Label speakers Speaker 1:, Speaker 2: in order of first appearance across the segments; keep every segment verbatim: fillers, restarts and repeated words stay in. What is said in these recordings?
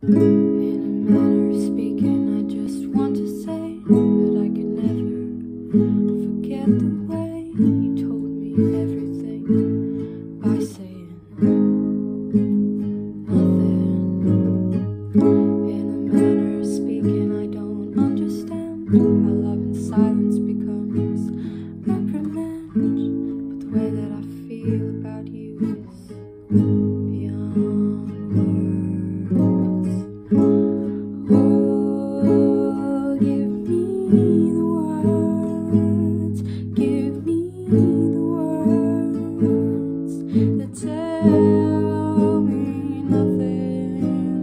Speaker 1: In a manner of speaking, I just want to say that I could never forget the way you told me everything by saying nothing. In a manner of speaking, I don't understand how love in silence becomes reprimand, but the way that I feel about you is beyond words. Oh, give me the words, give me the words that tell me nothing.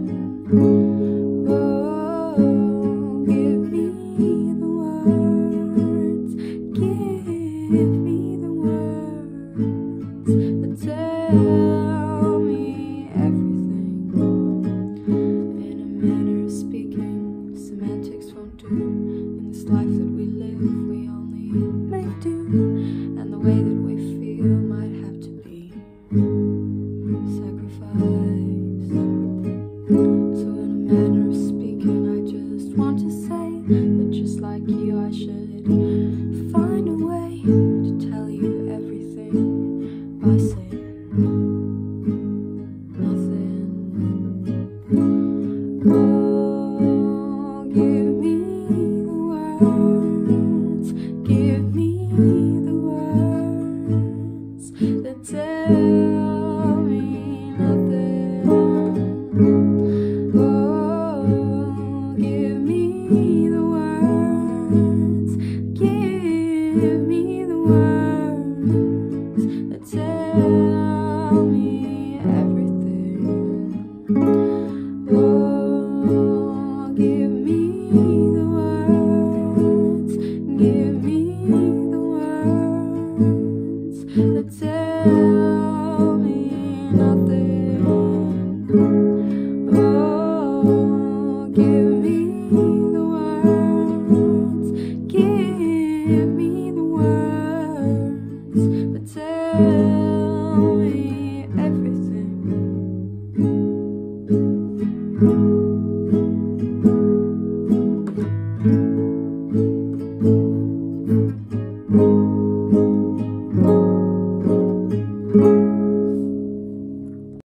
Speaker 1: Oh, give me the words, give me the words that tell me everything. In a manner of speaking, semantics won't do. In this life that we live, we only make do, and the way that we feel might have to be sacrificed. So in a manner of speaking, I just want to say that just like you, I should find a way to tell you everything by saying nothing. Oh, give me the words, give me the words that tell me nothing. Oh, give me the words, give me the words that tell me everything. Oh, give me the words, give me the words that tell